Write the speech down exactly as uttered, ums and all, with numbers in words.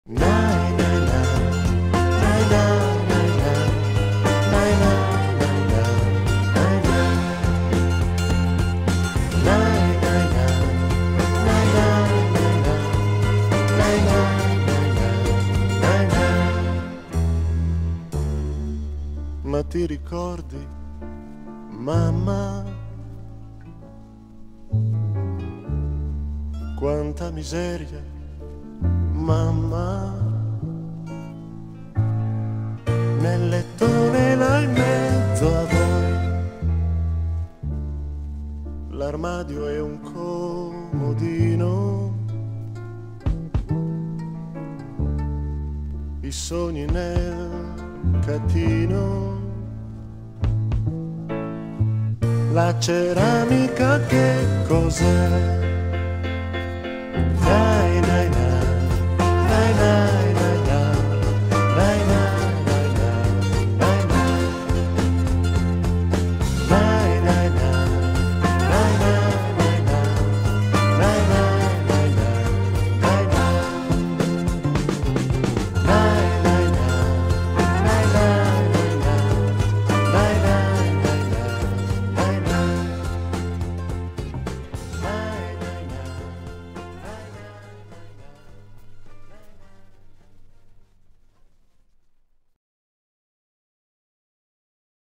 Nai, nai, nai, nai, nai, nai, nai, nai, nai, nai, nai, nai, nai, nai, nai, nai. Ma ti ricordi, mamma, quanta miseria, mamma, nel lettone là in mezzo a voi, l'armadio è un comodino, i sogni nel catino, la ceramica che cos'è?